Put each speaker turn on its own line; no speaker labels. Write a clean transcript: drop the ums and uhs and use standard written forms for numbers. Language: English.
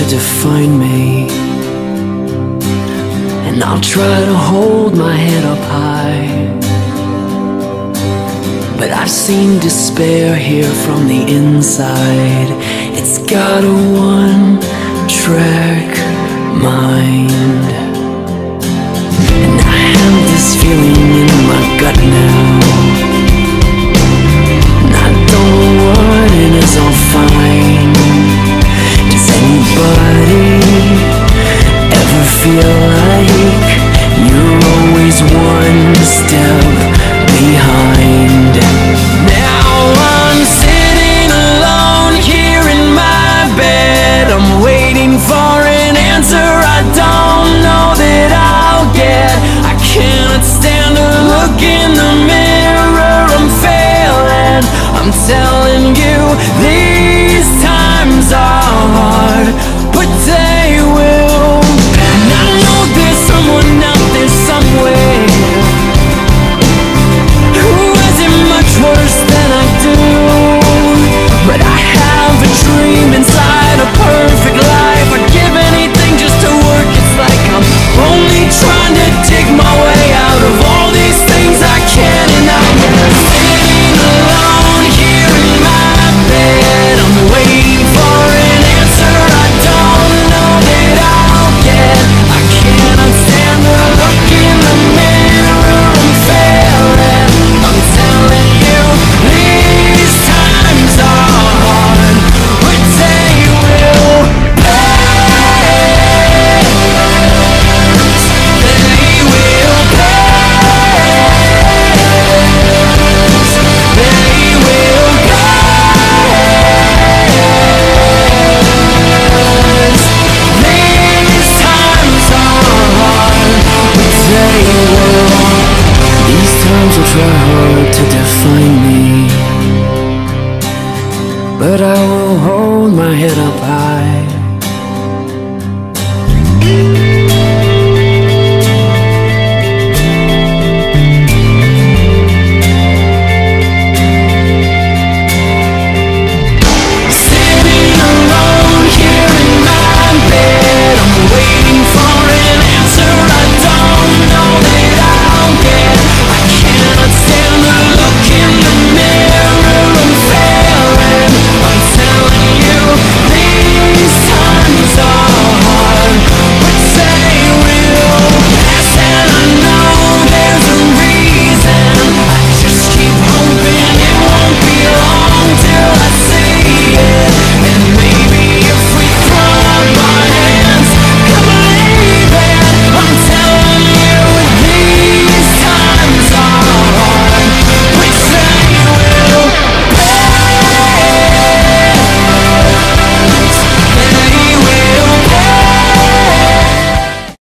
to define me, and I'll try to hold my head up high. But I've seen despair here from the inside. It's got a one-track mind, and I have this feeling in my gut now, and I don't know what it is I'll find. Does anybody